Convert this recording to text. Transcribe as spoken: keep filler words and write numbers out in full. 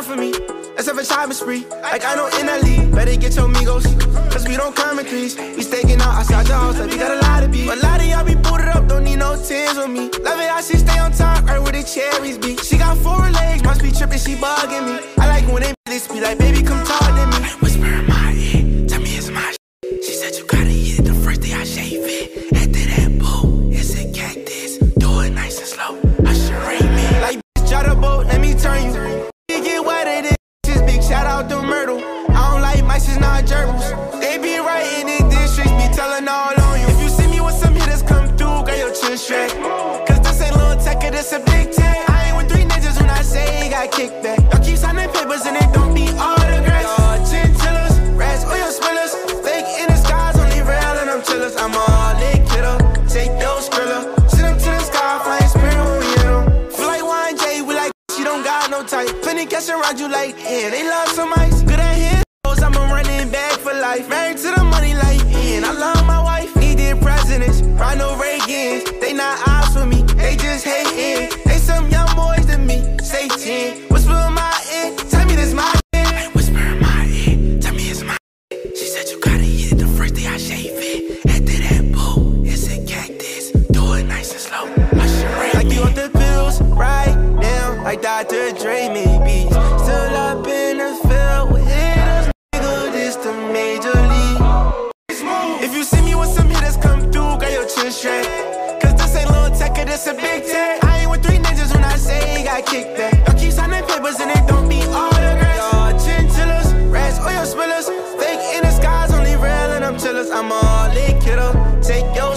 for me. Let's have a shopping spree, like I know in that league. Better get your amigos, cause we don't come in threes. We staking out outside the house, like we got a lot of beef. But a lot of y'all be booted up, don't need no tens with me. Love it how she stay on top, right where the cherries be. She got four legs, must be tripping, she bugging me. I like when they this be like, baby, come talk to me. I whisper in my ear, tell me it's my shit. She said you gotta eat it the first day I shave it. After that, boo, it's a cactus. Do it nice and slow, I should rate me. Like, bitch, try the boat, let me turn you. You get wetter than this, big shout out to Myrtle. I don't like mice, it's not gerbils. They be writing in districts, be telling all on you. If you see me with some hitters come through, girl, your chin straight. Cause this ain't little tech, this a Big Tec. I ain't with three ninjas when I say he got kickback. Y'all keep signing papers and it don't be autographs. Y'all chinchillas, rats, oil spillers. Fake in the skies, only real and I'm chillers. I'm all lit kiddo, take your skrilla. Send them to the sky, flying spirit when we hit them. Feel like Y and J, we like she don't got no type. Plenty cash around you like, yeah, they love some ice. Good at him, I'm a running back for life. Married to the money like, yeah, I love my wife. Needed presidents, Ronald Reagans. They not eyes for me, they just hating. They some young boys to me, say ten. Whisper in my ear, tell me this my shit. Hey, whisper in my ear, tell me it's my shit. She said you gotta eat it the first day I shave it. After that, boo, it's a cactus. Do it nice and slow, I should rate like me. You want the pills right now, like Doctor Dre maybe. Still up in the field with hitters, nigga, this the major league. If you see me with some hitters come through, got your chin straight. Cause this ain't little tech, this a Big Tec. I ain't with three ninjas when I say he got kickback. Y'all keep signing papers and it don't be autographs. Y'all chinchillas, rats, oil spillers. Fake in the skies, only real and I'm chillers. I'm all lit kiddo, take your